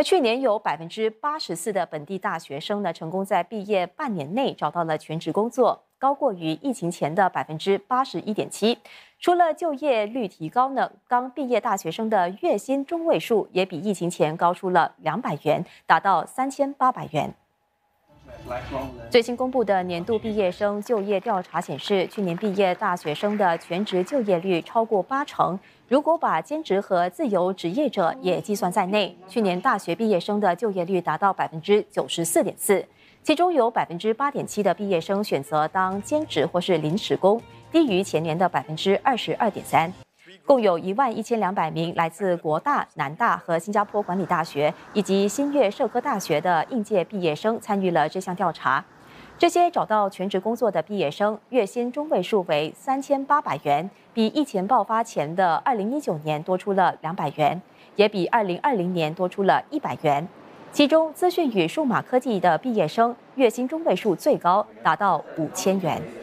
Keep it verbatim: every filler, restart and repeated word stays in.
而去年有百分之八十四的本地大学生呢，成功在毕业半年内找到了全职工作，高过于疫情前的百分之八十一点七。除了就业率提高呢，刚毕业大学生的月薪中位数也比疫情前高出了两百元，达到三千八百元。最新公布的年度毕业生就业调查显示，去年毕业大学生的全职就业率超过八成。如果把兼职和自由职业者也计算在内，去年大学毕业生的就业率达到百分之九十四点四，其中有百分之八点七的毕业生选择当兼职或是临时工，低于前年的百分之二十二点三。共有一万一千两百名来自国大、南大和新加坡管理大学以及新月社科大学的应届毕业生参与了这项调查。这些找到全职工作的毕业生，月薪中位数为三千八百元，比疫情爆发前的二零一九年多出了两百元，也比二零二零年多出了一百元。其中，资讯与数码科技的毕业生月薪中位数最高，达到五千元。